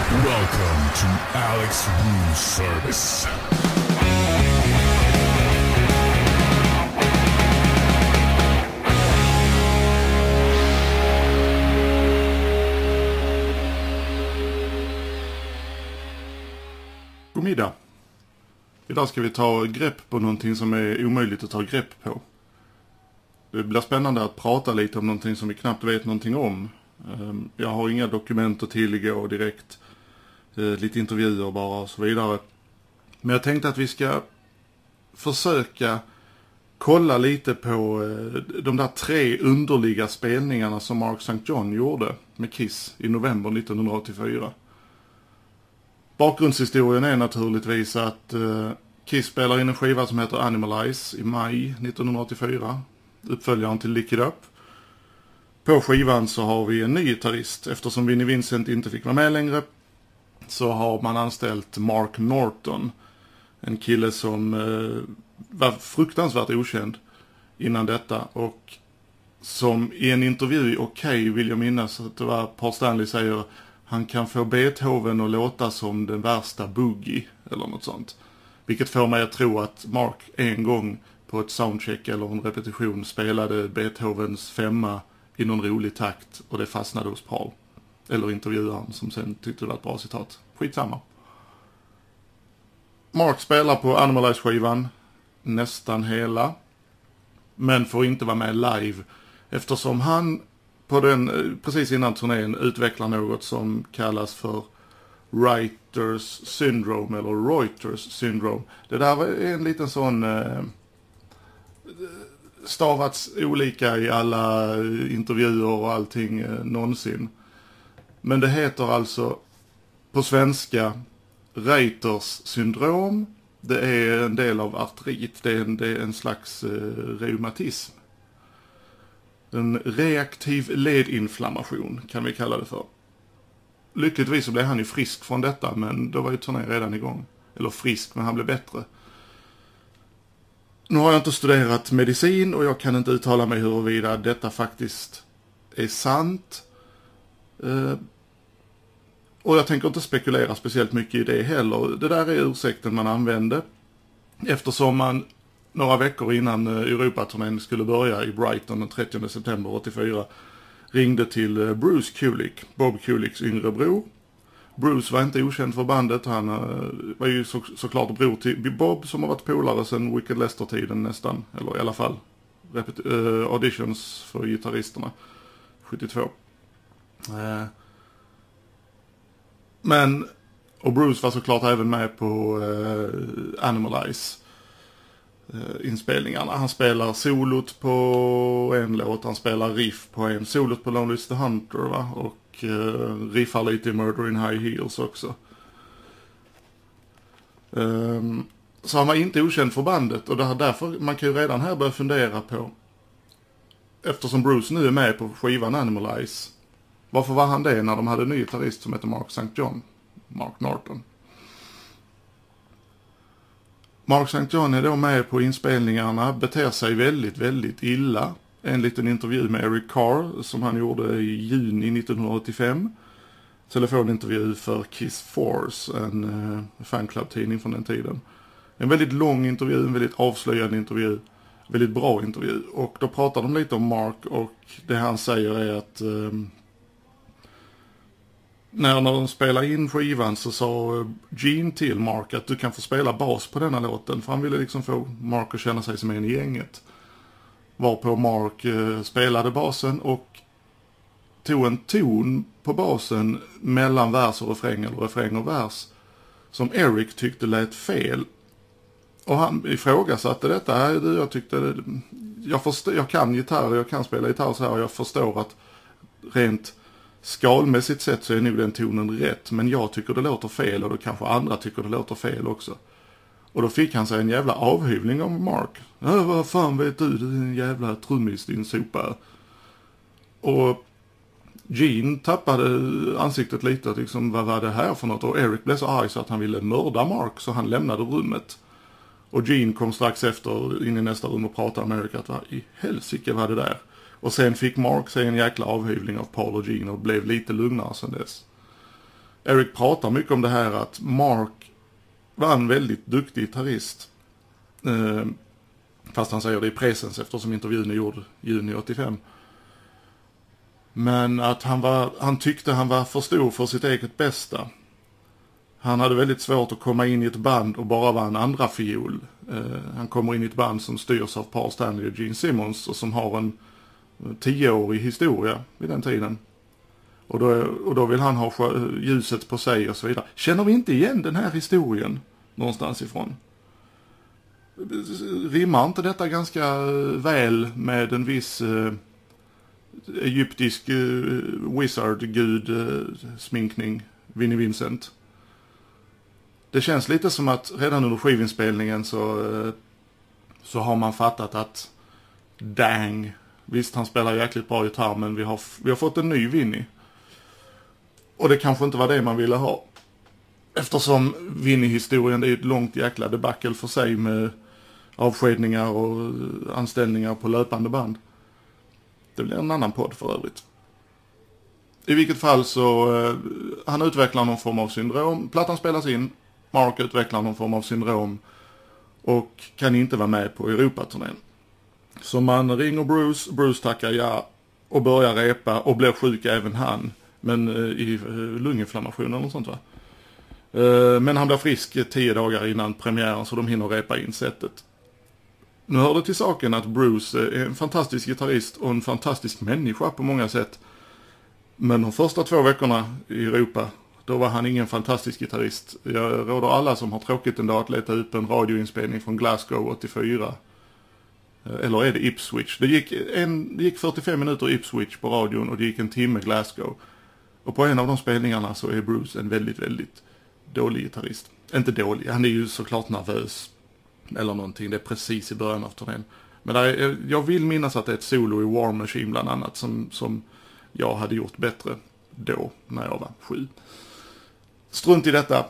Welcome to Alex Room Service. God middag. Idag ska vi ta grepp på någonting som är omöjligt att ta grepp på. Det blir spännande att prata lite om någonting som vi knappt vet någonting om. Jag har inga dokument att tillgå direkt. Lite intervjuer bara och så vidare. Men jag tänkte att vi ska försöka kolla lite på de där 3 underliga spelningarna som Mark St. John gjorde med Kiss i november 1984. Bakgrundshistorien är naturligtvis att Kiss spelar in en skiva som heter Animalize i maj 1984. Uppföljaren till Lick It Up. På skivan så har vi en ny gitarrist. Eftersom Vinnie Vincent inte fick vara med längre så har man anställt Mark Norton. En kille som var fruktansvärt okänd innan detta. Och som i en intervju i Okej vill jag minnas att det var Paul Stanley säger: han kan få Beethoven att låta som den värsta boogie eller något sånt. Vilket får mig att tro att Mark en gång på ett soundcheck eller en repetition spelade Beethovens 5:a i någon rolig takt och det fastnade hos Paul. Eller intervjuaren som sen tyckte det var ett bra citat. Skitsamma. Mark spelar på Animalize-skivan nästan hela. Men får inte vara med live eftersom han på den, precis innan turnén utvecklar något som kallas för Reuters syndrome eller Reuters syndrome. Det där är en liten sån stavats olika i alla intervjuer och allting någonsin. Men det heter alltså på svenska Reuters syndrom. Det är en del av artrit. Det är en slags reumatism. En reaktiv ledinflammation kan vi kalla det för. Lyckligtvis så blev han ju frisk från detta, men då var ju turnén redan igång. Eller frisk, men han blev bättre. Nu har jag inte studerat medicin och jag kan inte uttala mig huruvida detta faktiskt är sant. Och jag tänker inte spekulera speciellt mycket i det heller. Det där är ursäkten man använde. Eftersom man några veckor innan Europaturnén skulle börja i Brighton den 30 september 84 ringde till Bruce Kulick, Bob Kulicks yngre bror. Bruce var inte okänd för bandet. Han var ju såklart bror till Bob som har varit polare sedan Wicked Lester-tiden nästan. Eller i alla fall auditions för gitarristerna 72. Och Bruce var såklart även med på Animalize inspelningarna. Han spelar solot på en låt, han spelar riff på en, solot på Lonely the Hunter va? Och riffar lite i Murder in High Heels också. Så han var inte okänd för bandet och därför man kan ju redan här börja fundera på, eftersom Bruce nu är med på skivan Animalize, varför var han det när de hade en ny gitarrist som heter Mark St. John, Mark Norton. Mark St. John är då med på inspelningarna, beter sig väldigt, väldigt illa. En liten intervju med Eric Carr som han gjorde i juni 1985. Telefonintervju för Kiss Force, en fanclub-tidning från den tiden. En väldigt lång intervju, en väldigt avslöjande intervju. Väldigt bra intervju. Och då pratar de lite om Mark och det han säger är att när de spelade in skivan så sa Gene till Mark att du kan få spela bas på denna låten. För han ville liksom få Mark att känna sig som en i gänget. Varpå Mark spelade basen och tog en ton på basen mellan vers och refräng eller refräng och vers som Eric tyckte lät fel. Och han ifrågasatte detta. Jag tyckte jag kan gitarr, jag kan spela gitarr så här och jag förstår att rent skalmässigt sett så är nog den tonen rätt, men jag tycker det låter fel och då kanske andra tycker det låter fel också. Och då fick han sig en jävla avhyvling av Mark. Vad fan vet du en jävla trummis, din sopa. Och Gene tappade ansiktet lite, liksom, vad var det här för något? Och Eric blev så arg så att han ville mörda Mark så han lämnade rummet. Och Gene kom strax efter in i nästa rum och pratade med Eric att vad i helsike var det där? Och sen fick Mark sig en jäkla avhyvling av Paul och Gene och blev lite lugnare sen dess. Eric pratar mycket om det här att Mark var en väldigt duktig gitarrist. Fast han säger det i presens eftersom intervjun är gjord juni 85. Men att han tyckte han var för stor för sitt eget bästa. Han hade väldigt svårt att komma in i ett band och bara vara en andra fiol. Han kommer in i ett band som styrs av Paul Stanley och Gene Simmons och som har en 10-årig historia vid den tiden. Och då vill han ha ljuset på sig och så vidare. Känner vi inte igen den här historien någonstans ifrån? Rimmar inte detta ganska väl med en viss egyptisk wizard-gud sminkning, Vinnie Vincent? Det känns lite som att redan under skivinspelningen så har man fattat att dang, visst han spelar jäkligt bra gitarr, men vi har fått en ny Vinnie. Och det kanske inte var det man ville ha. Eftersom Vinnie-historien är ett långt jäkla debacle för sig med avskedningar och anställningar på löpande band. Det blir en annan podd för övrigt. I vilket fall så han utvecklar någon form av syndrom. Plattan spelas in. Mark utvecklar någon form av syndrom och kan inte vara med på Europaturnén. Så man ringer Bruce tackar ja och börjar repa och blir sjuk även han. Men i lunginflammation eller något sånt va? Men han blir frisk 10 dagar innan premiären så de hinner repa in sättet. Nu hör det till saken att Bruce är en fantastisk gitarrist och en fantastisk människa på många sätt. Men de första 2 veckorna i Europa, då var han ingen fantastisk gitarrist. Jag råder alla som har tråkigt en dag att leta upp en radioinspelning från Glasgow 84. Eller är det Ipswich? Det gick 45 minuter Ipswich på radion och det gick en timme Glasgow. Och på en av de spelningarna så är Bruce en väldigt, väldigt dålig gitarrist. Inte dålig, han är ju såklart nervös. Eller någonting, det är precis i början av turnén. Men jag vill minnas att det är ett solo i War Machine bland annat som jag hade gjort bättre då när jag var 7. Strunt i detta.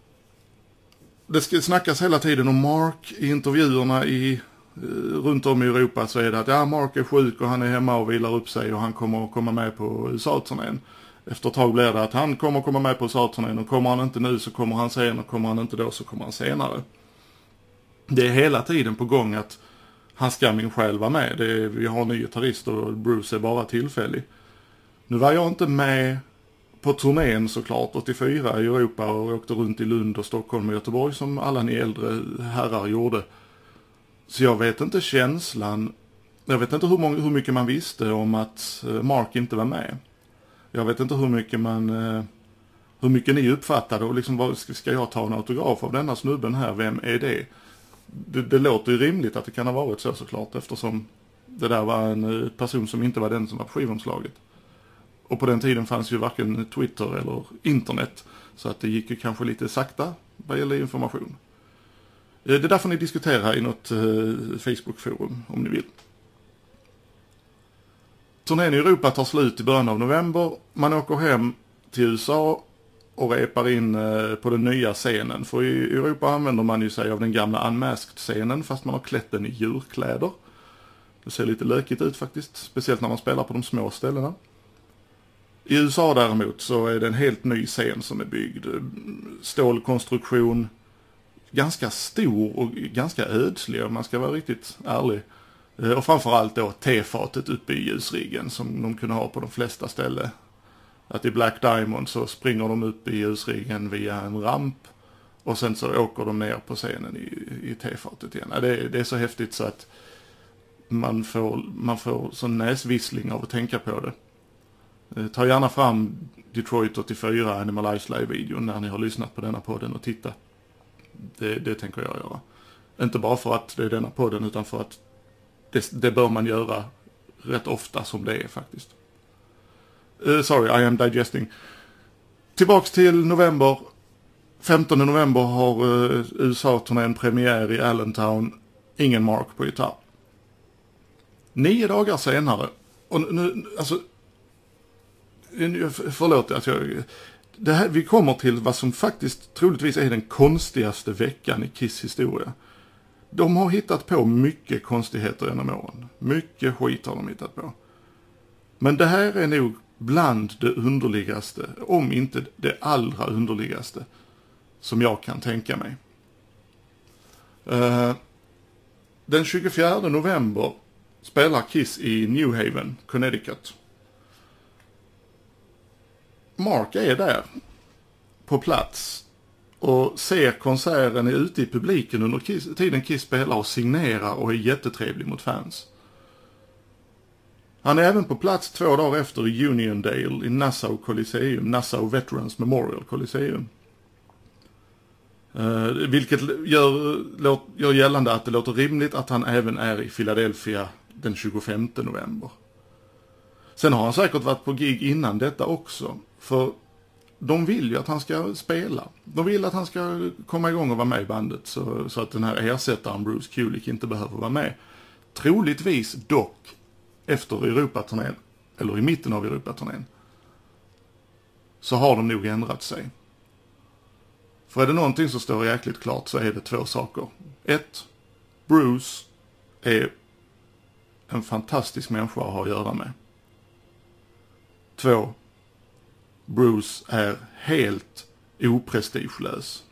Det ska snackas hela tiden om Mark i intervjuerna runt om i Europa så är det att Mark är sjuk och han är hemma och vilar upp sig och han kommer att komma med på USA-turnén. Efter ett tag blir det att han kommer att komma med på USA-turnén och kommer han inte nu så kommer han sen och kommer han inte då så kommer han senare. Det är hela tiden på gång att han ska min själ vara med. Vi har en ny gitarrist och Bruce är bara tillfällig. Nu var jag inte med på turnén såklart 84 i Europa och åkte runt i Lund och Stockholm och Göteborg som alla ni äldre herrar gjorde. Så jag vet inte känslan. Jag vet inte hur mycket man visste om att Mark inte var med. Jag vet inte hur mycket ni uppfattade och liksom ska jag ta en autograf av denna snubben här? Vem är det? Det låter ju rimligt att det kan ha varit så såklart eftersom det där var en person som inte var den som var på skivomslaget. Och på den tiden fanns ju varken Twitter eller internet så att det gick ju kanske lite sakta vad gäller information. Det där får ni diskutera i något Facebook-forum om ni vill. Turnén i Europa tar slut i början av november. Man åker hem till USA och repar in på den nya scenen. För i Europa använder man ju sig av den gamla Unmasked-scenen fast man har klätt den i djurkläder. Det ser lite lökigt ut faktiskt, speciellt när man spelar på de små ställena. I USA däremot så är det en helt ny scen som är byggd. Stålkonstruktion, ganska stor och ganska ödslig om man ska vara riktigt ärlig. Och framförallt då tefatet uppe i ljusriggen som de kunde ha på de flesta ställen. Att i Black Diamond så springer de upp i ljusriggen via en ramp och sen så åker de ner på scenen i tefatet igen. Det är så häftigt så att man får sån näsvissling av att tänka på det. Ta gärna fram Detroit 84 Animalize Live-videon när ni har lyssnat på denna podden och titta. Det tänker jag göra. Inte bara för att det är denna podden utan för att det bör man göra rätt ofta som det är faktiskt. Sorry, I am digesting. Tillbaks till november. 15 november har USA-turnén premiär i Allentown. Ingen Mark på gitarr. 9 dagar senare. Och nu, alltså... Förlåt att vi kommer till vad som faktiskt troligtvis är den konstigaste veckan i Kiss historia. De har hittat på mycket konstigheter genom åren. Mycket skit har de hittat på. Men det här är nog bland det underligaste, om inte det allra underligaste som jag kan tänka mig. Den 24 november spelar Kiss i New Haven, Connecticut. Mark är där på plats och ser konserten, är ute i publiken under tiden Kiss spelar och signerar och är jättetrevlig mot fans. Han är även på plats 2 dagar efter i Uniondale i Nassau Coliseum, Nassau Veterans Memorial Coliseum. Vilket gör gällande att det låter rimligt att han även är i Philadelphia den 25 november. Sen har han säkert varit på gig innan detta också, för de vill ju att han ska spela. De vill att han ska komma igång och vara med i bandet så att den här ersättaren Bruce Kulick inte behöver vara med. Troligtvis dock efter Europaturnén, eller i mitten av Europaturnén, så har de nog ändrat sig. För är det någonting som står jäkligt klart så är det 2 saker. 1. Bruce är en fantastisk människa att ha att göra med. 2. Bruce är helt oprestigelös.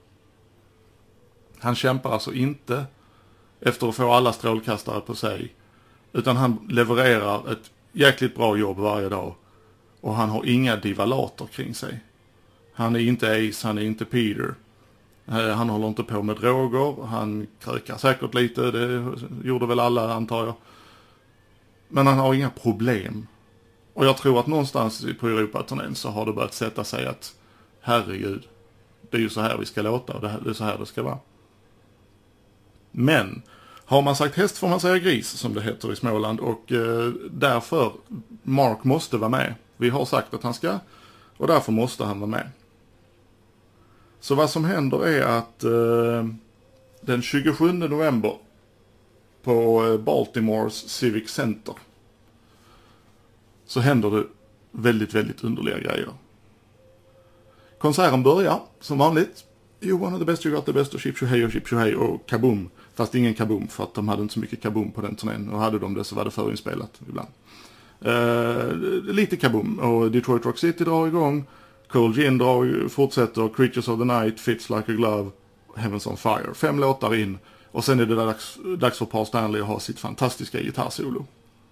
Han kämpar alltså inte efter att få alla strålkastare på sig, utan han levererar ett jäkligt bra jobb varje dag och han har inga divalater kring sig. Han är inte Ace, han är inte Peter. Han håller inte på med droger, han krökar säkert lite, det gjorde väl alla antar jag. Men han har inga problem. Och jag tror att någonstans på Europaturnén så har det börjat sätta sig att herregud, det är ju så här vi ska låta och det är så här det ska vara. Men har man sagt häst får man säga gris, som det heter i Småland, och därför Mark måste vara med. Vi har sagt att han ska, och därför måste han vara med. Så vad som händer är att den 27 november på Baltimores Civic Center så händer det väldigt, väldigt underliga grejer. Konserten börjar som vanligt. You one of the best, you got the best, och Chip Shuhei och Kaboom. Fast ingen Kaboom, för att de hade inte så mycket Kaboom på den turnén. Och hade de det så var det förinspelat ibland. Lite Kaboom. Och Detroit Rock City drar igång. Cold Gin fortsätter. Creatures of the Night, Fits Like a Glove, Heavens on Fire. 5 låtar in. Och sen är det dags för Paul Stanley att ha sitt fantastiska gitarrsolo.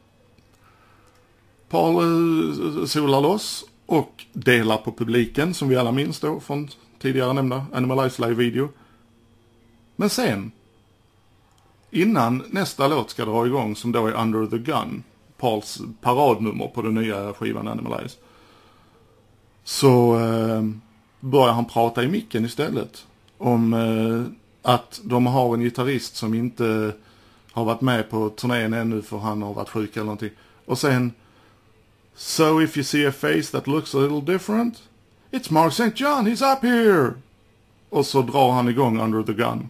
Paul solar loss och delar på publiken, som vi alla minns då från tidigare nämnda Animalize live-video. Men sen, innan nästa låt ska dra igång, som då är Under the Gun, Pauls paradnummer på den nya skivan Animalize, så börjar han prata i micken istället om att de har en gitarrist som inte har varit med på turnén ännu för han har varit sjuk eller någonting. Och sen, so if you see a face that looks a little different, it's Mark St. John, he's up here! Och så drar han igång Under the Gun.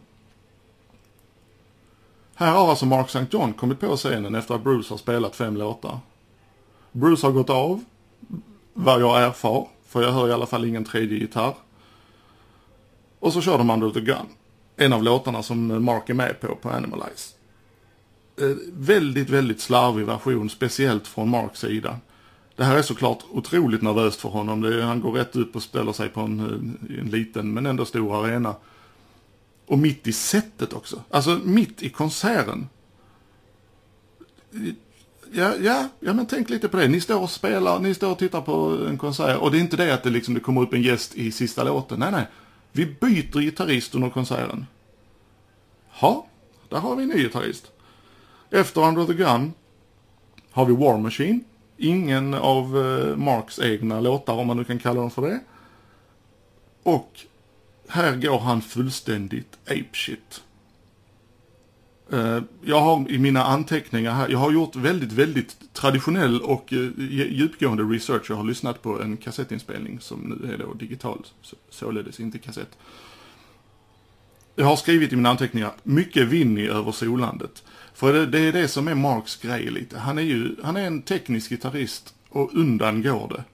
Här har alltså Mark St. John kommit på scenen efter att Bruce har spelat 5 låtar. Bruce har gått av, vad jag erfar, för jag hör i alla fall ingen tredje gitarr. Och så kör de Under the Gun, en av låtarna som Mark är med på Animalize. Väldigt, väldigt slarvig version, speciellt från Marks sida. Det här är såklart otroligt nervöst för honom. Han går rätt upp och ställer sig på en liten men ändå stor arena. Och mitt i sättet också. Alltså mitt i konserten. Ja, men tänk lite på det. Ni står och spelar, ni står och tittar på en konsert. Och det är inte det att det kommer upp en gäst i sista låten. Nej. Vi byter gitarrist under konserten. Ja, där har vi en ny gitarrist. Efter Under the Gun har vi War Machine. Ingen av Marks egna låtar, om man nu kan kalla dem för det. Och här går han fullständigt apeshit. Jag har i mina anteckningar här, jag har gjort väldigt, väldigt traditionell och djupgående research. Jag har lyssnat på en kassettinspelning som nu är då digital, således inte kassett. Jag har skrivit i mina anteckningar mycket Vinny över solandet. För det är det som är Marks grej lite. Han är en teknisk gitarrist och undan går det.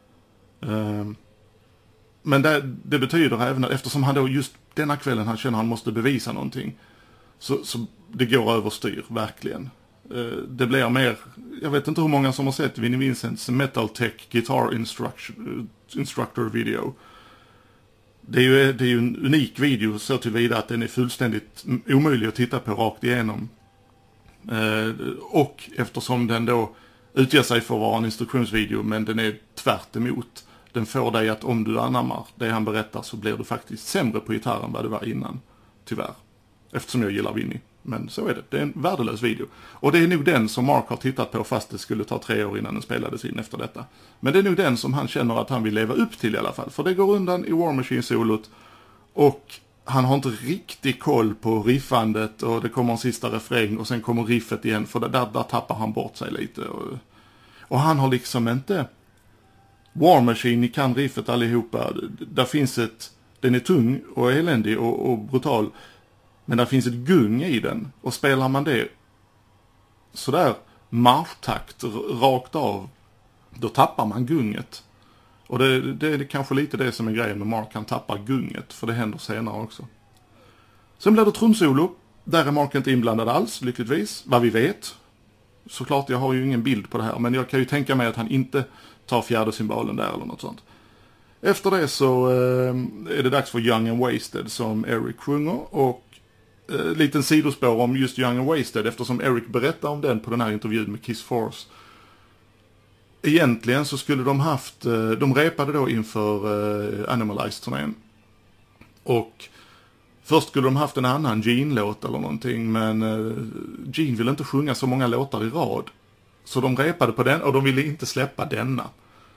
Men det betyder även att eftersom han då just denna kvällen han känner han måste bevisa någonting. Så det går överstyr, verkligen. Det blir mer, jag vet inte hur många som har sett Vinnie Vincents Metal Tech Guitar Instructor video. Det är ju en unik video så tillvida att den är fullständigt omöjlig att titta på rakt igenom. Och eftersom den då utger sig för att vara en instruktionsvideo, men den är tvärt emot. Den får dig att om du anammar det han berättar så blir du faktiskt sämre på gitarr än vad du var innan. Tyvärr. Eftersom jag gillar Vinnie. Men så är det. Det är en värdelös video. Och det är nog den som Mark har tittat på fast det skulle ta 3 år innan den spelades in efter detta. Men det är nog den som han känner att han vill leva upp till i alla fall. För det går undan i War Machine-solot. Och han har inte riktigt koll på riffandet och det kommer en sista refräng och sen kommer riffet igen. För där tappar han bort sig lite. Och han har liksom inte... War Machine, ni kan riffet allihopa. Där finns den är tung och eländig och brutal. Men där finns ett gung i den. Och spelar man det sådär marschtakt rakt av, då tappar man gunget. Och det är kanske lite det som är grejen med Mark. Han tappar gunget, för det händer senare också. Sen blir det trumsolo. Där är Mark inte inblandad alls, lyckligtvis. Vad vi vet. Såklart, jag har ju ingen bild på det här. Men jag kan ju tänka mig att han inte tar fjärde symbolen där eller något sånt. Efter det så är det dags för Young and Wasted som Eric sjunger. Och liten sidospår om just Young and Wasted, eftersom Eric berättar om den på den här intervjun med Kiss Force. Egentligen så skulle de repade då inför Animalize-turnén. Och först skulle de haft en annan Gene-låt eller någonting, men Gene ville inte sjunga så många låtar i rad. Så de repade på den och de ville inte släppa denna.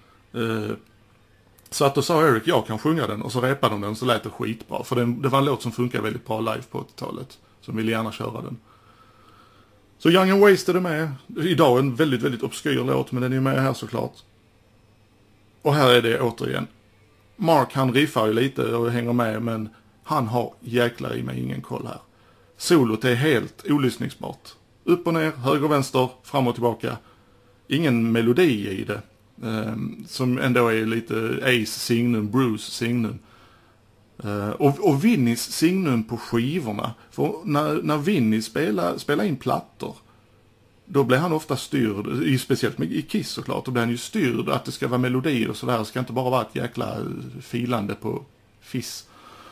Så att då sa Eric, jag kan sjunga den, och så repade de den så lät det skitbra. För det var en låt som funkar väldigt bra live på 80-talet. Så de ville gärna köra den. Så Young and Wasted är med. Idag en väldigt, väldigt obskyr låt, men den är med här såklart. Och här är det återigen. Mark han riffar ju lite och hänger med, men han har jäklar i mig ingen koll här. Solot är helt olyssningsbart. Upp och ner, höger och vänster, fram och tillbaka. Ingen melodi i det. Som ändå är lite Ace signum, Bruce signum. Och Vinnies signum på skivorna. För när Vinnie spelar in plattor, då blir han ofta styrd, speciellt i Kiss såklart, då blir han ju styrd att det ska vara melodier och sådär. Det ska inte bara vara ett jäkla filande på fiss.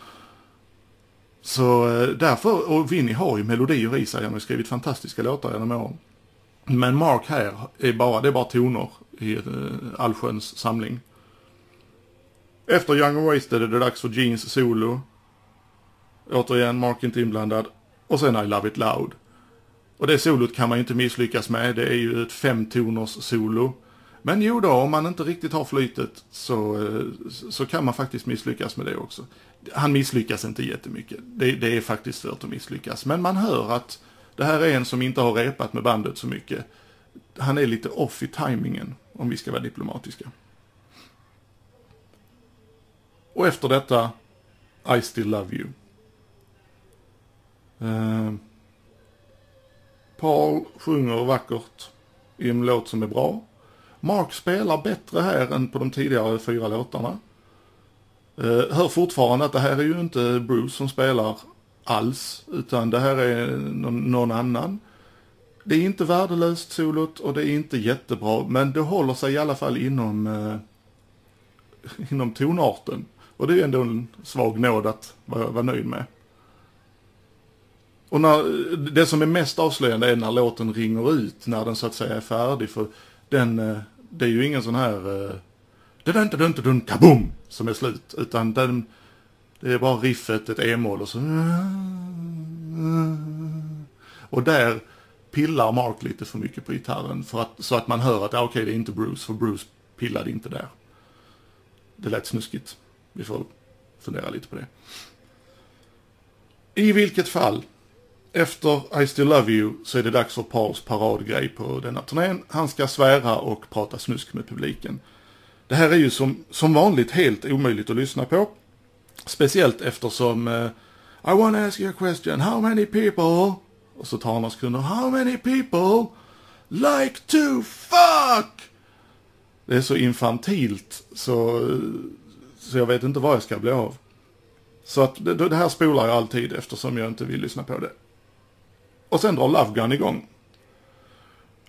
Så därför, och Vinnie har ju melodier i sig, han har skrivit fantastiska låtar genom åren. Men Mark här det är bara toner i allsköns samling. Efter Young and Wasted är det dags för Genes solo. Återigen, Mark inte inblandad. Och sen I Love It Loud. Och det solot kan man ju inte misslyckas med. Det är ju ett 5-toners solo. Men jo då, om man inte riktigt har flytet så kan man faktiskt misslyckas med det också. Han misslyckas inte jättemycket. Det är faktiskt svårt att misslyckas. Men man hör att det här är en som inte har repat med bandet så mycket. Han är lite off i timingen, om vi ska vara diplomatiska. Och efter detta, I Still Love You. Paul sjunger vackert i en låt som är bra. Mark spelar bättre här än på de tidigare 4 låtarna. Hör fortfarande att det här är ju inte Bruce som spelar alls, utan det här är någon annan. Det är inte värdelöst solot och det är inte jättebra, men det håller sig i alla fall inom tonarten. Och det är ändå en svag nåd att vara nöjd med. Och det som är mest avslöjande är när låten ringer ut, när den så att säga är färdig. För det är ju ingen sån här kaboom som är slut. Utan det är bara riffet, ett e-moll och så. Och där pillar Mark lite för mycket på gitarren. Så att man hör att okej, det är inte Bruce, för Bruce pillade inte där. Det lät snuskigt. Vi får fundera lite på det. I vilket fall, efter I Still Love You så är det dags för Pauls paradgrej på denna turnén. Han ska svära och prata snusk med publiken. Det här är ju som vanligt helt omöjligt att lyssna på. Speciellt eftersom I want to ask you a question. How many people? Och så tar han några sekunder. How many people like to fuck? Det är så infantilt så jag vet inte vad jag ska bli av. Så att det här spolar jag alltid eftersom jag inte vill lyssna på det. Och sen drar Love Gun igång.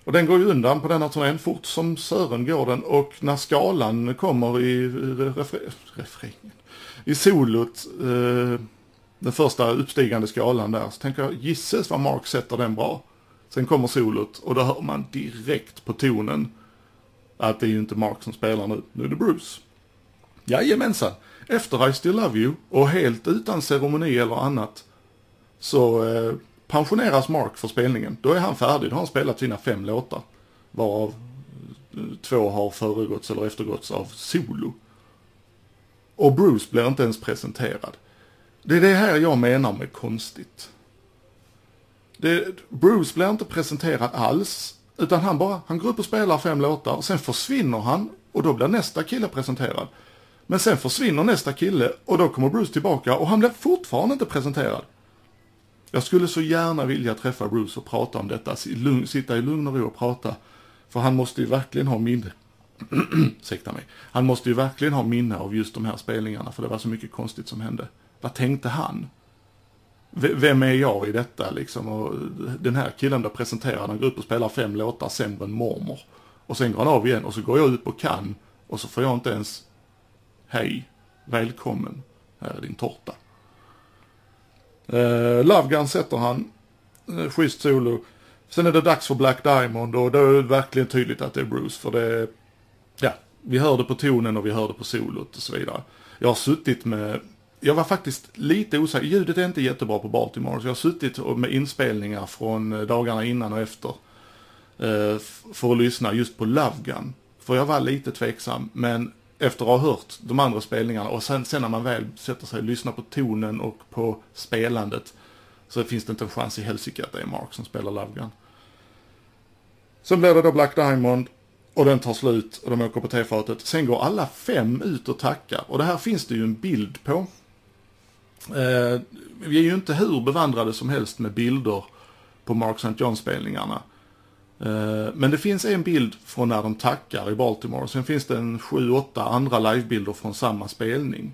Och den går ju undan på den här turnén, fort som Sören går den. Och när skalan kommer i refrängen, i solot, den första uppstigande skalan där, så tänker jag, gisses vad Mark sätter den bra. Sen kommer solot och då hör man direkt på tonen att det är ju inte Mark som spelar nu är det Bruce. Jajamensan, efter I Still Love You och helt utan ceremoni eller annat så pensioneras Mark för spelningen. Då är han färdig, då har han spelat sina 5 låtar, varav 2 har föregåtts eller eftergåtts av solo. Och Bruce blir inte ens presenterad. Det är det här jag menar med konstigt. Bruce blir inte presenterad alls, utan han går upp och spelar 5 låtar, och sen försvinner han och då blir nästa kille presenterad. Men sen försvinner nästa kille och då kommer Bruce tillbaka och han blir fortfarande inte presenterad. Jag skulle så gärna vilja träffa Bruce och prata om detta, sitta i lugn och ro och prata, för han måste ju verkligen ha minne. Ursäkta mig. Han måste ju verkligen ha minne av just de här spelningarna, för det var så mycket konstigt som hände. Vad tänkte han? Vem är jag i detta liksom? Och den här killen där presenterar, han går upp och spelar 5 låtar sämre än mormor. Och sen går han av igen och så går jag upp och kan. Och så får jag inte ens hej, välkommen, här är din tårta. Love Gun sätter han, schysst solo. Sen är det dags för Black Diamond och då är det verkligen tydligt att det är Bruce. För det, ja, vi hörde på tonen och vi hörde på solot och så vidare. Jag var faktiskt lite osäker. Ljudet är inte jättebra på Baltimore, så jag har suttit med inspelningar från dagarna innan och efter för att lyssna just på Love Gun. För jag var lite tveksam, men efter att ha hört de andra spelningarna och sen när man väl sätter sig och lyssnar på tonen och på spelandet, så finns det inte en chans i helsike att det är Mark som spelar Love Gun. Sen blir det då Black Diamond och den tar slut och de åker på tefatet. Sen går alla 5 ut och tackar, och det här finns det ju en bild på. Vi är ju inte hur bevandrade som helst med bilder på Mark St. John-spelningarna. Men det finns en bild från när de tackar i Baltimore. Sen finns det en 7-8 andra livebilder från samma spelning.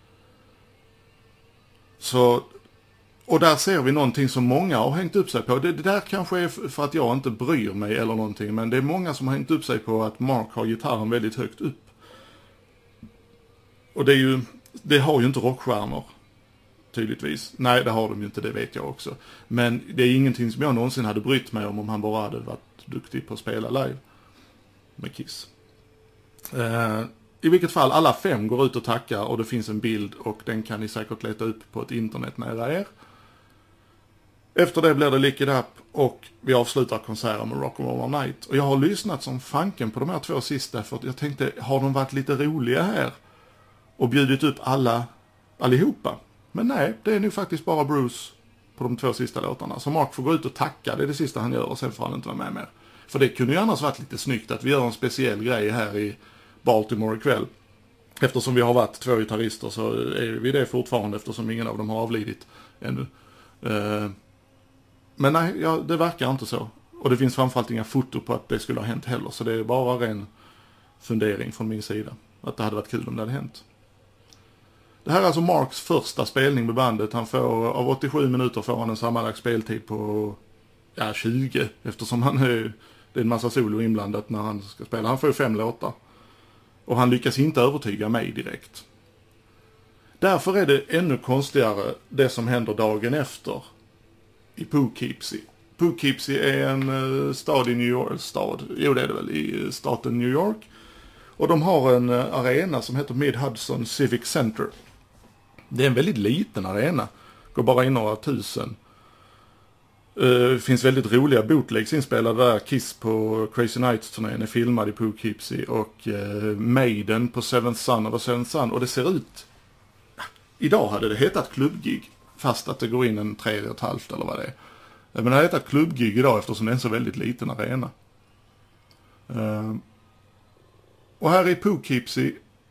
Så, och där ser vi någonting som många har hängt upp sig på. Det där kanske är för att jag inte bryr mig eller någonting, men det är många som har hängt upp sig på att Mark har gitarren väldigt högt upp. Och det har ju inte rockstjärnor. Tydligtvis. Nej, det har de ju inte, det vet jag också. Men det är ingenting som jag någonsin hade brytt mig om han bara hade varit duktig på att spela live med Kiss. I vilket fall, alla 5 går ut och tackar och det finns en bild och den kan ni säkert leta upp på ett internet nära er. Efter det blir det Lick It Up och vi avslutar konserten med Rock'n'Roll All Night. Och jag har lyssnat som fanken på de här 2 sista, för att jag tänkte, har de varit lite roliga här och bjudit upp allihopa? Men nej, det är nu faktiskt bara Bruce på de 2 sista låtarna. Så Mark får gå ut och tacka, det är det sista han gör, och sen får han inte vara med mer. För det kunde ju annars varit lite snyggt att vi gör en speciell grej här i Baltimore ikväll. Eftersom vi har varit 2 gitarrister så är vi det fortfarande, eftersom ingen av dem har avlidit ännu. Men nej, det verkar inte så. Och det finns framförallt inga foto på att det skulle ha hänt heller. Så det är bara en fundering från min sida. Att det hade varit kul om det hade hänt. Det här är alltså Marks första spelning med bandet. Han får, av 87 minuter får han en sammanlagd speltid på 20. Eftersom det är en massa solo inblandat när han ska spela. Han får 5 låtar. Och han lyckas inte övertyga mig direkt. Därför är det ännu konstigare det som händer dagen efter i Poughkeepsie. Poughkeepsie är en stad i New York. Det är det väl, i staten New York. Och de har en arena som heter Mid-Hudson Civic Center. Det är en väldigt liten arena. Går bara in några tusen. Det finns väldigt roliga bootlegs inspelade där. Kiss på Crazy Nights-turnén är filmad i Poughkeepsie. Och Maiden på Seventh Son. Och det ser ut... Idag hade det hetat klubbgig. Fast att det går in en 3,5 eller vad det är. Men det har hetat klubbgig idag eftersom det är en så väldigt liten arena. Och här i Poughkeepsie,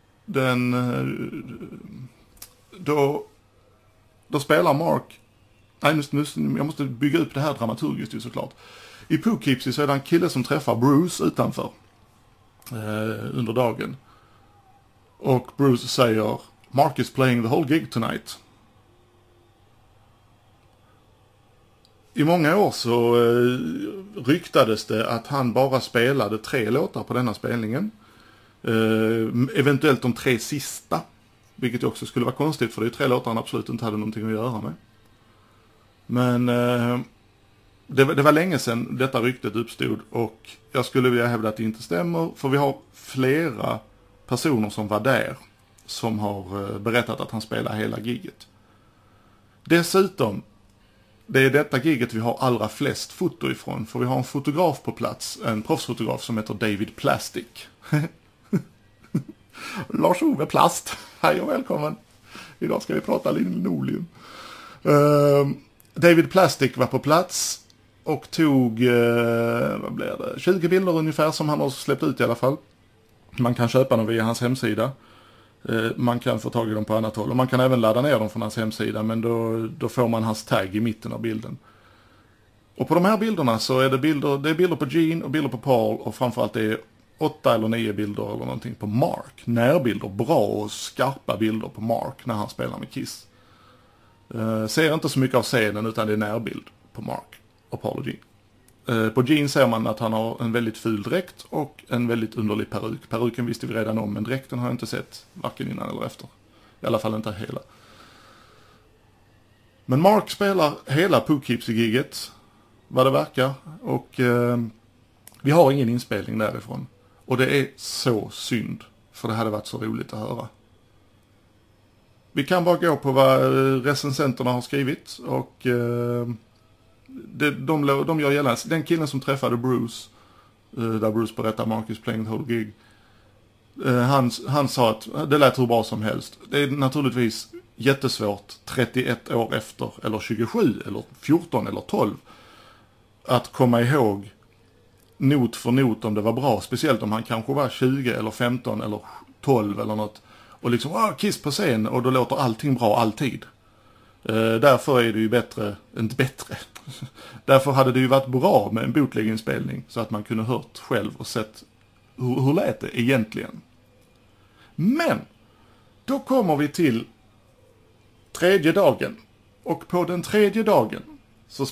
då spelar Mark... Nej, jag måste bygga upp det här dramaturgiskt ju såklart. I Poughkeepsie så är det en kille som träffar Bruce utanför under dagen. Och Bruce säger, Mark is playing the whole gig tonight. I många år så ryktades det att han bara spelade 3 låtar på denna spelningen. Eventuellt de 3 sista. Vilket också skulle vara konstigt, för det är 3 låtar han absolut inte hade någonting att göra med. Men det var länge sedan detta ryktet uppstod, och jag skulle vilja hävda att det inte stämmer, för vi har flera personer som var där som har berättat att han spelar hela giget. Dessutom, det är detta giget vi har allra flest foto ifrån, för vi har en fotograf på plats, en proffsfotograf som heter David Plastic. Lars-Ove Plast, hej och välkommen. Idag ska vi prata linoleum. David Plastic var på plats och tog, vad blir det, 20 bilder ungefär som han har släppt ut i alla fall. Man kan köpa dem via hans hemsida. Man kan få tag i dem på annat håll. Och man kan även ladda ner dem från hans hemsida, men då får man hans tagg i mitten av bilden. Och på de här bilderna så är det bilder på Gene och bilder på Paul, och framförallt det är 8 eller 9 bilder eller någonting på Mark. Närbilder, bra och skarpa bilder på Mark när han spelar med Kiss. Ser inte så mycket av scenen, utan det är närbild på Mark och Paul och Gene. På Gene ser man att han har en väldigt ful dräkt och en väldigt underlig peruk. Peruken visste vi redan om, men dräkten har jag inte sett varken innan eller efter. I alla fall inte hela. Men Mark spelar hela Poughkeepsie-giget, vad det verkar. Och vi har ingen inspelning därifrån. Och det är så synd, för det hade varit så roligt att höra. Vi kan bara gå på vad recensenterna har skrivit, och de gör gällande. Den killen som träffade Bruce, där Bruce berättar Marcus playing the whole gig, han sa att det lät hur bra som helst. Det är naturligtvis jättesvårt 31 år efter, eller 27, eller 14, eller 12, att komma ihåg not för not om det var bra. Speciellt om han kanske var 20 eller 15 eller 12 eller något. Och liksom, Kiss på scen, och då låter allting bra alltid. Därför är det ju inte bättre. Därför hade det ju varit bra med en bootleg-inspelning, så att man kunde hört själv och sett hur lät det egentligen. Men då kommer vi till 3:e dagen. Och på den 3:e dagen så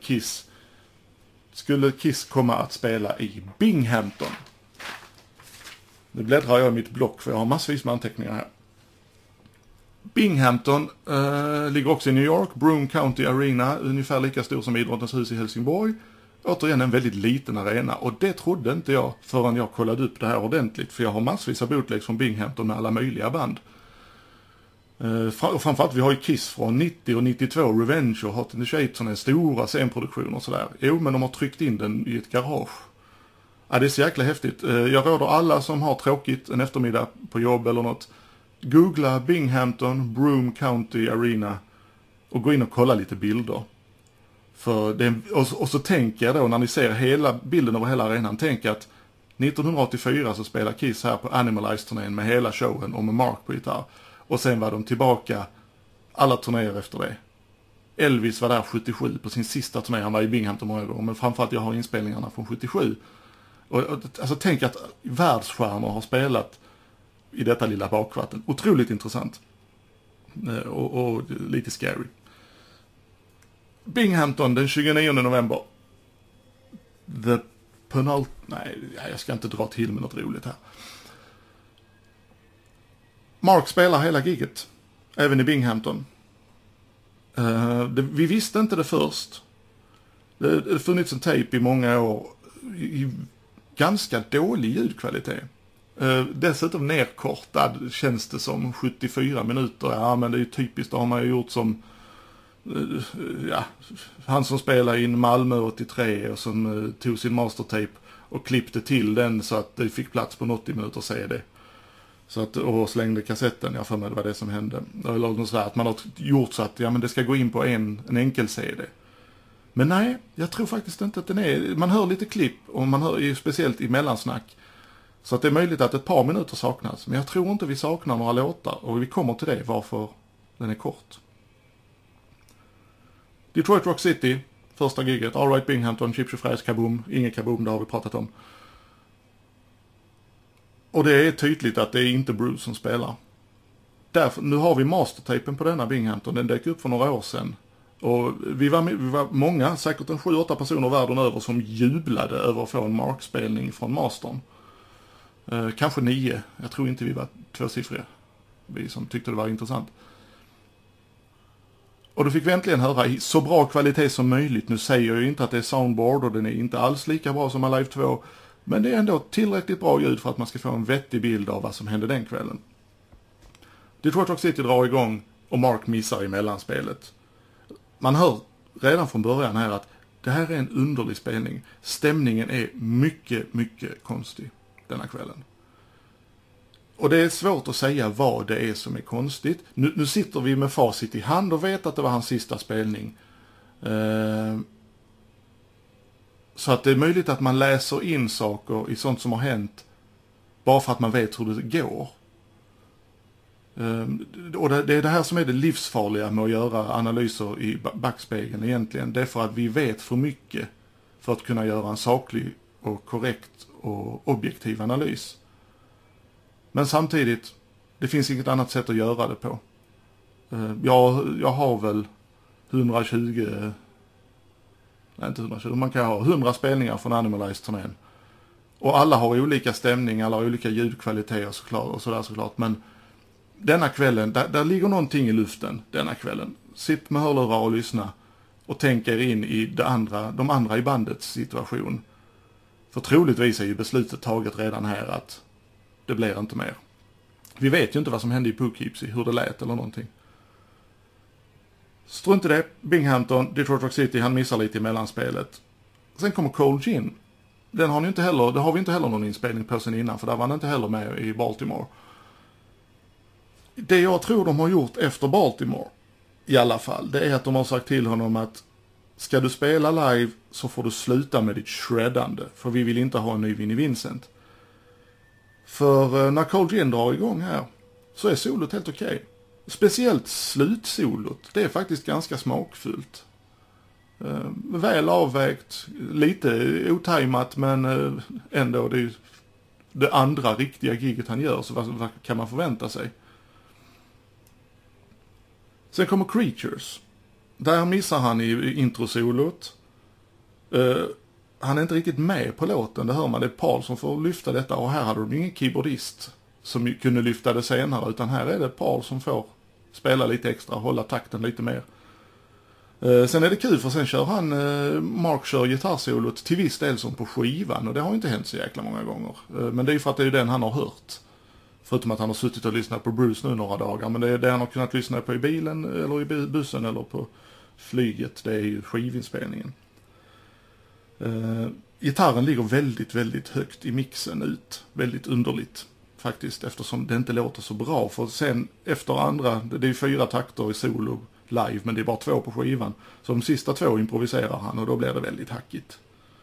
skulle Kiss komma att spela i Binghamton. Nu bläddrar jag i mitt block, för jag har massvis med anteckningar här. Binghamton ligger också i New York. Broome County Arena, ungefär lika stor som Idrottens hus i Helsingborg. Återigen en väldigt liten arena, och det trodde inte jag förrän jag kollade upp det här ordentligt. För jag har massvis av bootlegs från Binghamton med alla möjliga band. Framförallt vi har ju Kiss från 90 och 92, Revenge och Hot in the Shade, sådana stora scenproduktioner och sådär. Jo, men de har tryckt in den i ett garage. Ja, det är så jäkla häftigt. Jag råder alla som har tråkigt en eftermiddag på jobb eller något, googla Binghamton, Broome County Arena och gå in och kolla lite bilder. För det, och så tänker jag då, när ni ser hela bilden över hela arenan, tänk att 1984 så spelar Kiss här på Animalize-turnén med hela showen och med Mark på gitarr. Och sen var de tillbaka alla turnéer efter det. Elvis var där 77 på sin sista turné. Han var i Binghamton många gånger, men framförallt jag har inspelningarna från 77. Och alltså tänk att världsstjärnor har spelat i detta lilla bakvatten. Otroligt intressant. Och lite scary. Binghamton den 29 november. Nej, jag ska inte dra till med något roligt här. Mark spelar hela giget, även i Binghamton. Vi visste inte det först. Det har funnits en tape i många år i ganska dålig ljudkvalitet. Dessutom nerkortad, känns det som, 74 minuter. Ja, men det är ju typiskt, det har man ju gjort som han som spelade in Malmö 83 och som tog sin mastertape och klippte till den så att det fick plats på 80 minuter CD. Så att, och slängde kassetten, jag för mig det var det som hände. Eller något så här, att man har gjort så att men det ska gå in på en enkel CD. Men nej, jag tror faktiskt inte att den är. Man hör lite klipp, och man hör ju speciellt i mellansnack. Så att det är möjligt att ett par minuter saknas. Men jag tror inte vi saknar några låtar, och vi kommer till det varför den är kort. Detroit Rock City, första giget. All Right Binghamton, Chips och Fries, Kaboom. Ingen Kaboom, det har vi pratat om. Och det är tydligt att det är inte Bruce som spelar. Därför, nu har vi mastertapen på denna Binghamton. Den dök upp för några år sedan. Och vi var många, säkert 7-8 personer världen över som jublade över att få en Mark-spelning från Mastern. Kanske 9, jag tror inte vi var tvåsiffriga. Vi som tyckte det var intressant. Och då fick vi äntligen höra i så bra kvalitet som möjligt. Nu säger jag ju inte att det är soundboard och den är inte alls lika bra som Alive 2. Men det är ändå tillräckligt bra ljud för att man ska få en vettig bild av vad som hände den kvällen. Detroit Rock City drar igång och Mark missar i mellanspelet. Man hör redan från början här att det här är en underlig spelning. Stämningen är mycket, mycket konstig denna kvällen. Och det är svårt att säga vad det är som är konstigt. Nu sitter vi med facit i hand och vet att det var hans sista spelning. Så att det är möjligt att man läser in saker i sånt som har hänt bara för att man vet hur det går. Och det är det här som är det livsfarliga med att göra analyser i backspegeln egentligen. Det är för att vi vet för mycket för att kunna göra en saklig och korrekt och objektiv analys. Men samtidigt, det finns inget annat sätt att göra det på. Jag har väl 120, nej inte 120, man kan ha 100 spelningar från Animalized-turnén. Och alla har olika stämning, alla har olika ljudkvaliteter såklart. Men denna kvällen, där ligger någonting i luften denna kvällen. Sitt med hörlurar och lyssna och tänk er in i de andra i bandets situation. För troligtvis är ju beslutet taget redan här att det blir inte mer. Vi vet ju inte vad som hände i Poughkeepsie, hur det lät eller någonting. Strunt i det. Binghamton, Detroit Rock City, han missar lite i mellanspelet. Sen kommer Cold Gin. Det har vi inte heller någon inspelning på sen innan, för där var han inte heller med i Baltimore. Det jag tror de har gjort efter Baltimore, i alla fall, det är att de har sagt till honom att ska du spela live så får du sluta med ditt shreddande, för vi vill inte ha en ny Vinnie Vincent. För när Cold Gin drar igång här så är solot helt okej. Speciellt slutsolot, det är faktiskt ganska smakfullt. Väl avvägt, lite otajmat, men ändå det är det andra riktiga giget han gör, så vad kan man förvänta sig? Sen kommer Creatures. Där missar han i introsolot. Han är inte riktigt med på låten, det hör man. Det är Paul som får lyfta detta, och här hade de ingen keyboardist som kunde lyfta det senare, utan här är det Paul som får spela lite extra och hålla takten lite mer. Sen är det kul, för sen kör Mark kör gitarrsolot till viss del som på skivan, och det har inte hänt så jäkla många gånger. Men det är ju för att det är den han har hört. Förutom att han har suttit och lyssnat på Bruce nu några dagar, men det är det han har kunnat lyssna på i bilen eller i bussen eller på flyget, det är ju skivinspelningen. Gitarren ligger väldigt, väldigt högt i mixen ut. Väldigt underligt faktiskt, eftersom det inte låter så bra. För sen efter andra, det är 4 takter i solo live, men det är bara 2 på skivan. Så de sista 2 improviserar han, och då blir det väldigt hackigt.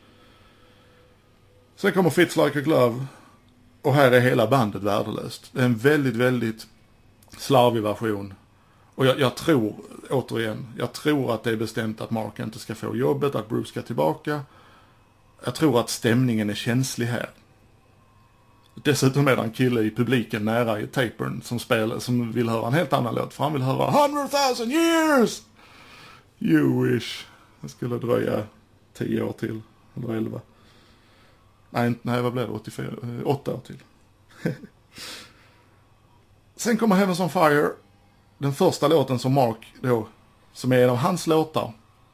Sen kommer Fits Like a Glove, och här är hela bandet värdelöst. Det är en väldigt, väldigt slarvig version. Och jag tror, återigen, att det är bestämt att Mark inte ska få jobbet, att Bruce ska tillbaka. Jag tror att stämningen är känslig här. Dessutom är det en kille i publiken nära i Tapern som vill höra en helt annan låt. För han vill höra 100,000 years! You wish. Det skulle dröja 10 år till. Eller 11. Nej, vad blev det? 84? 8 år till. Sen kommer Heavens on Fire. Den första låten som Mark då, som är en av hans låtar.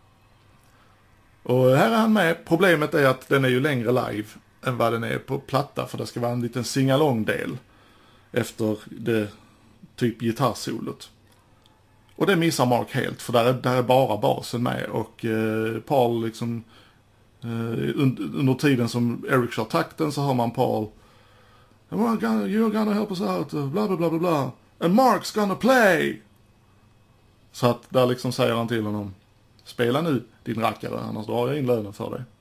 Och här är han med. Problemet är att den är ju längre live än vad den är på platta, för det ska vara en liten sing-along-del efter det typ gitarrsolot. Och det missar Mark helt, för där är bara basen med, och Paul liksom under tiden som Eric kör takten så hör man Paul, you're gonna help us out, bla bla bla bla bla, and Mark's gonna play. Så att där liksom säger han till honom, spela nu din rackare, annars drar jag in lönen för dig.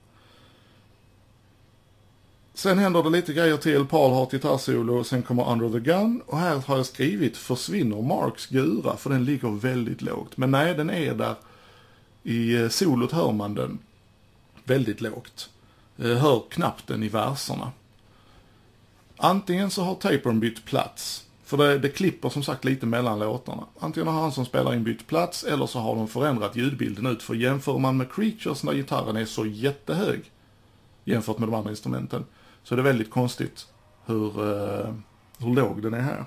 Sen händer det lite grejer till. Paul har ett gitarrsolo, sen kommer Under the Gun, och här har jag skrivit försvinner Marks gura, för den ligger väldigt lågt. Men nej, den är där. I solot hör man den väldigt lågt. Hör knappt den i verserna. Antingen så har Tapern bytt plats, För det klipper som sagt lite mellan låtarna. Antingen har han som spelar in bytt plats eller så har de förändrat ljudbilden ut. För jämför man med Creatures när gitarren är så jättehög jämfört med de andra instrumenten, så är det väldigt konstigt hur låg den är här.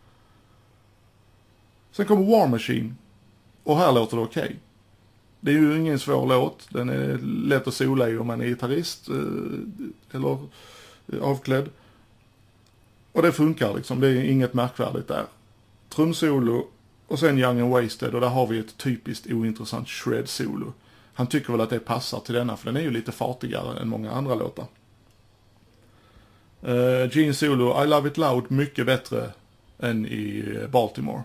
Sen kommer War Machine och här låter det okej. Det är ju ingen svår låt. Den är lätt att sola i om man är gitarrist eller avklädd. Och det funkar liksom. Det är inget märkvärdigt där. Trumsolo och sen Young and Wasted, och där har vi ett typiskt ointressant shred-solo. Han tycker väl att det passar till denna, för den är ju lite fartigare än många andra låtar. Gene solo, I Love It Loud, mycket bättre än i Baltimore.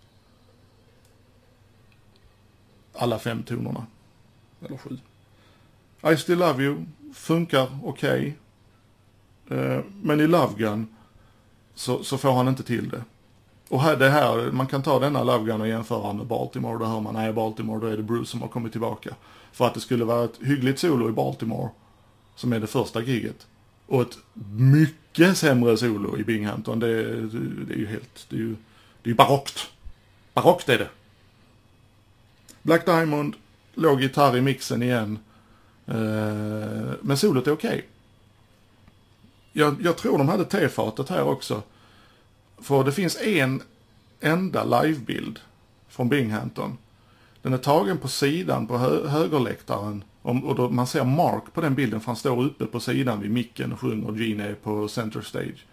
Alla 5 tonerna. Eller 7. I Still Love You funkar okej. Men i Love Gun så får han inte till det. Och här, man kan ta denna Love Gun och jämföra med Baltimore. Då hör man, nej, Baltimore, då är det Bruce som har kommit tillbaka. För att det skulle vara ett hyggligt solo i Baltimore, som är det första giget, och ett mycket sämre solo i Binghamton. Det är ju helt, det är ju barockt. Barockt är det. Black Diamond, låg gitarr i mixen igen. Men solot är okej. Jag tror de hade T-fatet här också. För det finns en enda livebild från Binghamton. Den är tagen på sidan på högerläktaren. Och då man ser Mark på den bilden, för han står uppe på sidan vid micken och sjunger, och Gene är på center stage.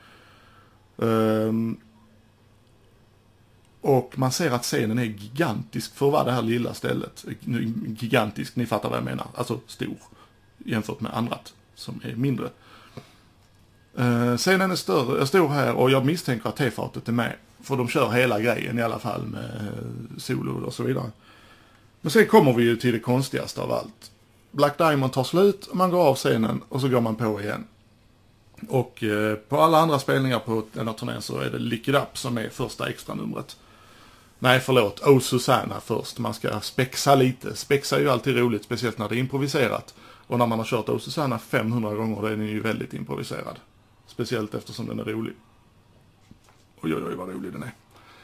Och man ser att scenen är gigantisk för vad det här lilla stället. Gigantisk, ni fattar vad jag menar. Alltså stor jämfört med annat som är mindre. Scenen är stor här, och jag misstänker att T-fatet är med. För de kör hela grejen i alla fall med solo och så vidare. Men sen kommer vi ju till det konstigaste av allt. Black Diamond tar slut, man går av scenen och så går man på igen. Och på alla andra spelningar på den här turnén så är det Lick It Up som är första extra numret. Nej, förlåt. Oh Susanna först. Man ska spexa lite. Spexa är ju alltid roligt, speciellt när det är improviserat. Och när man har kört Oh Susanna 500 gånger, då är den ju väldigt improviserad. Speciellt eftersom den är rolig. Oj, vad rolig den är.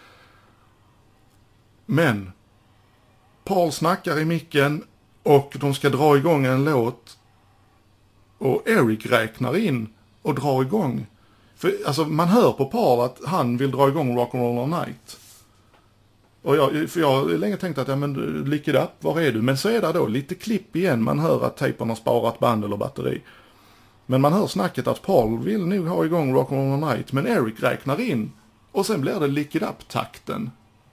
Men Paul snackar i micken och de ska dra igång en låt. Och Eric räknar in och drar igång. För alltså, man hör på Paul att han vill dra igång Rock'n'Roll All Night. Och jag har länge tänkt att, ja men Lick It Up, var är du? Men så är det då lite klipp igen. Man hör att tejpen har sparat band eller batteri. Men man hör snacket att Paul vill nu ha igång Rock'n'Roll All Night. Men Eric räknar in. Och sen blir det Lick It Up-takten.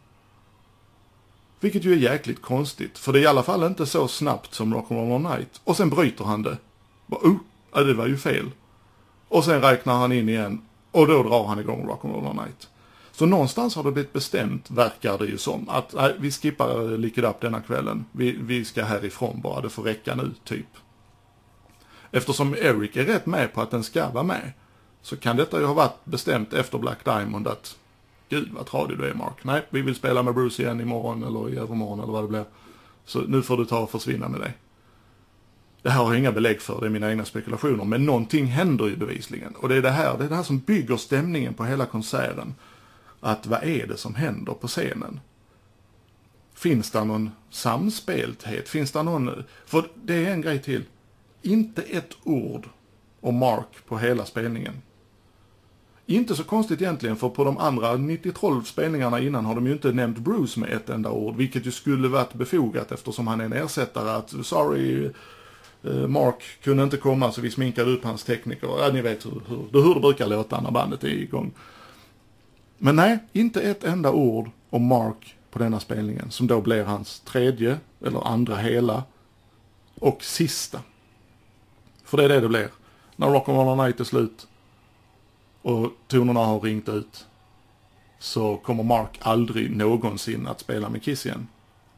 Vilket ju är jäkligt konstigt. För det är i alla fall inte så snabbt som Rock'n'Roll All Night. Och sen bryter han det. Det var ju fel. Och sen räknar han in igen. Och då drar han igång Rock'n'Roll All Night. Så någonstans har det blivit bestämt, verkar det ju som, att vi skippar Lick It Up denna kvällen. Vi ska härifrån bara, det får räcka nu, typ. Eftersom Eric är rätt med på att den ska vara med, så kan detta ju ha varit bestämt efter Black Diamond att, gud vad tradig du är, Mark. Nej, vi vill spela med Bruce igen imorgon eller i övermorgon eller vad det blir. Så nu får du ta och försvinna med dig. Det här har jag inga belägg för, det är mina egna spekulationer, men någonting händer ju bevisligen. Och det är det här som bygger stämningen på hela konserten. Att vad är det som händer på scenen? Finns det någon samspelthet? Finns det någon... För det är en grej till. Inte ett ord om Mark på hela spelningen. Inte så konstigt egentligen, för på de andra 90-12 spelningarna innan har de ju inte nämnt Bruce med ett enda ord. Vilket ju skulle varit befogat eftersom han är en ersättare. Att sorry, Mark kunde inte komma så vi sminkade upp hans tekniker. Ja, ni vet hur det brukar låta när bandet är igång. Men nej, inte ett enda ord om Mark på denna spelningen, som då blir hans tredje eller andra hela och sista. För det är det blir. När Rock'n'Roll All Night är slut och tonerna har ringt ut, så kommer Mark aldrig någonsin att spela med Kiss igen.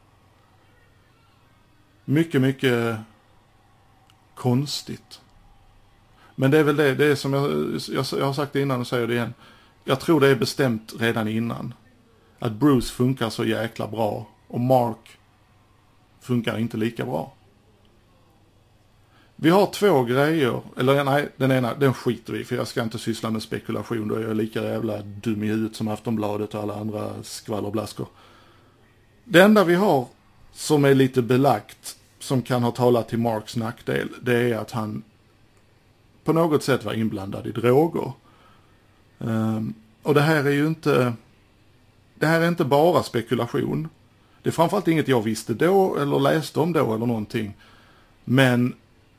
Mycket, mycket konstigt. Men det är väl det är som jag har sagt det innan och säger det igen. Jag tror det är bestämt redan innan. Att Bruce funkar så jäkla bra och Mark funkar inte lika bra. Vi har två grejer, eller nej, den ena, den skiter vi, för jag ska inte syssla med spekulation, då är jag lika jävla dum i huvudet som Aftonbladet och alla andra skvallerblaskor. Det enda vi har som är lite belagt, som kan ha talat till Marks nackdel, det är att han på något sätt var inblandad i droger. Och det här är ju inte, det här är inte bara spekulation. Det är framförallt inget jag visste då eller läste om då eller någonting. Men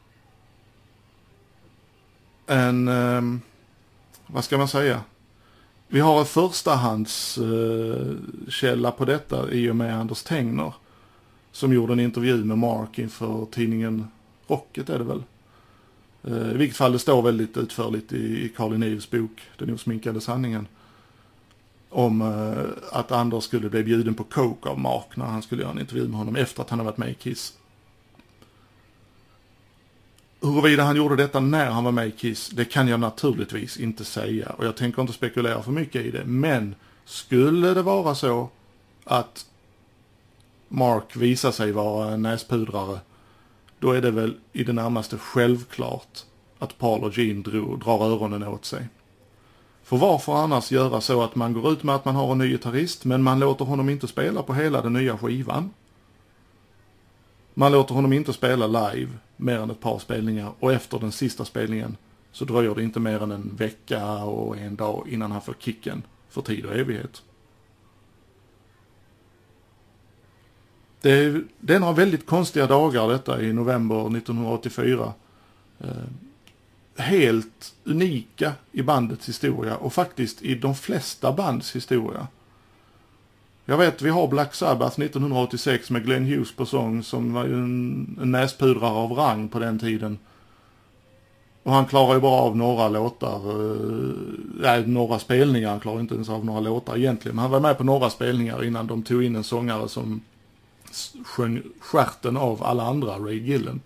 vad ska man säga? Vi har en förstahandskälla på detta i och med Anders Tengner, som gjorde en intervju med Mark inför tidningen Rocket är det väl. I vilket fall det står väldigt utförligt i Carl Linnaeus bok Den osminkade sanningen, om att Anders skulle bli bjuden på coke av Mark när han skulle göra en intervju med honom efter att han har varit med i Kiss. Huruvida han gjorde detta när han var med i Kiss, det kan jag naturligtvis inte säga. Och jag tänker inte spekulera för mycket i det. Men skulle det vara så att Mark visar sig vara en näspudrare, då är det väl i det närmaste självklart att Paul och Gene drar öronen åt sig. För varför annars göra så att man går ut med att man har en ny gitarrist, men man låter honom inte spela på hela den nya skivan. Man låter honom inte spela live mer än ett par spelningar, och efter den sista spelningen så dröjer det inte mer än en vecka och en dag innan han får kicken för tid och evighet. Det är några väldigt konstiga dagar detta i november 1984. Helt unika i bandets historia och faktiskt i de flesta bands historia. Jag vet, vi har Black Sabbath 1986 med Glenn Hughes på sång, som var ju en näspudrare av rang på den tiden. Och han klarar ju bara av några låtar, några spelningar, han klarar inte ens av några låtar egentligen. Men han var med på några spelningar innan de tog in en sångare som sjöng stjärten av alla andra, Ray Gillen.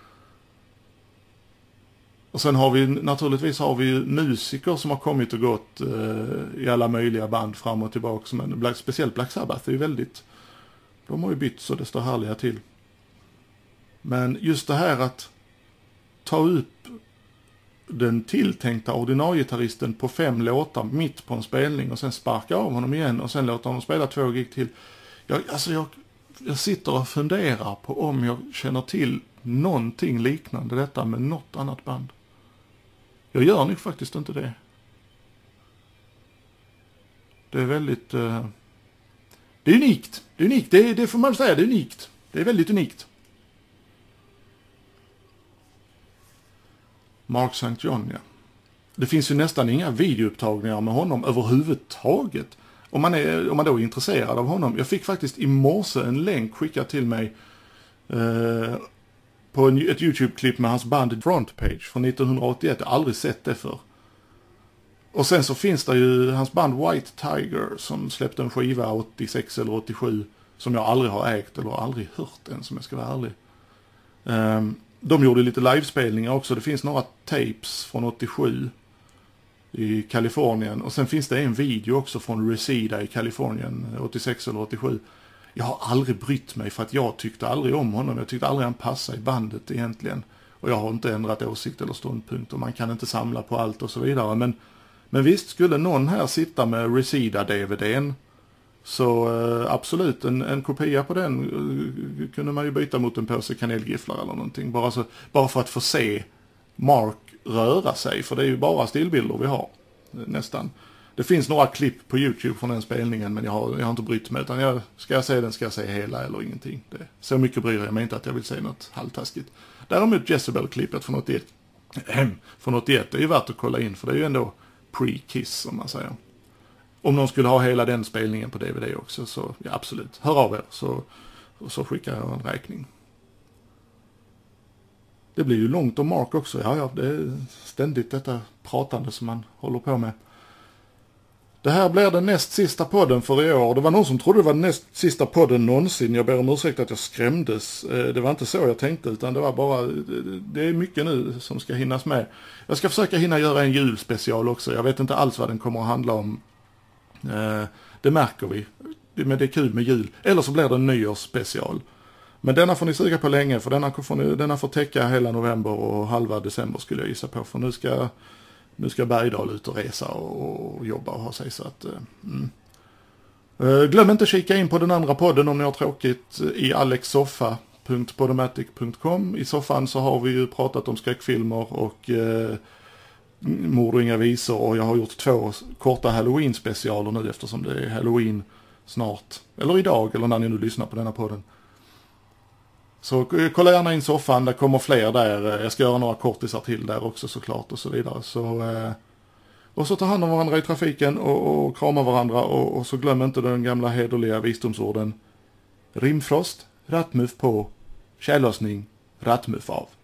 Och sen har vi naturligtvis musiker som har kommit och gått i alla möjliga band fram och tillbaka. Men speciellt Black Sabbath är ju väldigt, de har ju bytt så det står härliga till. Men just det här att ta upp den tilltänkta ordinariegitarristen på 5 låtar mitt på en spelning och sen sparka av honom igen och sen låta honom spela 2 gig till. Jag sitter och funderar på om jag känner till någonting liknande detta med något annat band. Jag gör nog faktiskt inte det. Det är väldigt... det är unikt. Det är unikt. Det får man säga. Det är unikt. Det är väldigt unikt. Mark St. John, ja. Det finns ju nästan inga videoupptagningar med honom överhuvudtaget. Om man då är intresserad av honom. Jag fick faktiskt i morse en länk skickad till mig på ett YouTube-klipp med hans band Frontpage från 1981. Jag har aldrig sett det för. Och sen så finns det ju hans band White Tiger som släppte en skiva 86 eller 87 som jag aldrig har ägt eller aldrig hört än, som jag ska vara ärlig. De gjorde lite livespelningar också. Det finns några tapes från 87 i Kalifornien. Och sen finns det en video också från Reseda i Kalifornien 86 eller 87. Jag har aldrig brytt mig för att jag tyckte aldrig om honom. Jag tyckte aldrig han passade i bandet egentligen. Och jag har inte ändrat åsikt eller ståndpunkt. Och man kan inte samla på allt och så vidare. Men visst, skulle någon här sitta med Reseda-DVDn, så absolut, en kopia på den kunde man ju byta mot en påse kanelgifflar eller någonting. Bara för att få se Mark röra sig. För det är ju bara stillbilder vi har, nästan. Det finns några klipp på YouTube från den spelningen, men jag har inte brytt mig. Utan ska jag se den, ska jag se hela eller ingenting. Så mycket bryr jag mig inte att jag vill se något halvtaskigt. Däremot Jezebel-klippet från 81. Från 81, det är ju värt att kolla in, för det är ju ändå pre-Kiss, som man säger. Om någon skulle ha hela den spelningen på DVD också, så ja, absolut. Hör av er, så skickar jag en räkning. Det blir ju långt om Mark också. Ja, det är ständigt detta pratande som man håller på med. Det här blir den näst sista podden för i år. Det var någon som trodde det var den näst sista podden någonsin. Jag ber om ursäkt att jag skrämdes. Det var inte så jag tänkte, utan det var bara... Det är mycket nu som ska hinnas med. Jag ska försöka hinna göra en julspecial också. Jag vet inte alls vad den kommer att handla om. Det märker vi. Men det är kul med jul. Eller så blir det en nyårsspecial. Men denna får ni suga på länge, för denna får täcka hela november och halva december skulle jag gissa på. För nu ska Bergdahl ut och resa och jobba och ha sig så att... Glöm inte att kika in på den andra podden om ni har tråkigt i alexsoffa.podomatic.com. I soffan så har vi ju pratat om skräckfilmer och mord och inga visor, och jag har gjort 2 korta Halloween-specialer nu eftersom det är Halloween snart. Eller idag, eller när ni nu lyssnar på denna podden. Så kolla gärna in soffan, det kommer fler där. Jag ska göra några kortisar till där också såklart och så vidare. Och så ta hand om varandra i trafiken och krama varandra, och så glöm inte den gamla hederliga visdomsorden. Rimfrost, rattmuff på, tjällossning, rattmuff av.